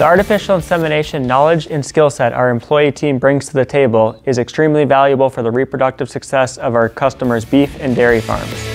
The artificial insemination knowledge and skill set our employee team brings to the table is extremely valuable for the reproductive success of our customers' beef and dairy farms.